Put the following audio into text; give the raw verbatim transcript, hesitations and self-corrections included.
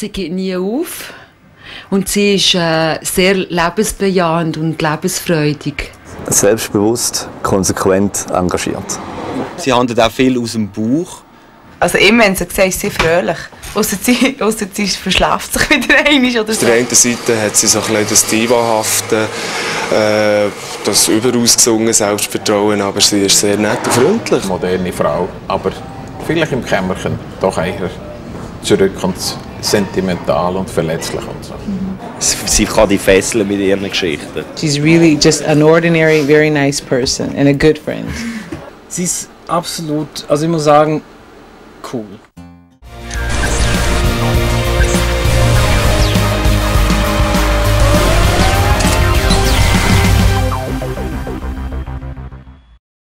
sie gibt nie auf und sie ist äh, sehr lebensbejahend und lebensfreudig. Selbstbewusst, konsequent, engagiert. Sie handelt auch viel aus dem Bauch. Also immer, wenn sie sagt, ist sie fröhlich. Ausser sie, ausser sie verschläft sich wieder einmal oder so. Auf der einen Seite hat sie so ein bisschen das Diva-hafte, äh, das überausgesungene Selbstvertrauen, aber sie ist sehr nett und freundlich. Moderne Frau, aber vielleicht im Kämmerchen doch eher zurück und sentimental und verletzlich und so. Sie kann die fesseln mit ihren Geschichten. She's really just an ordinary, very nice person and a good friend. Sie ist absolut, also ich muss sagen, cool.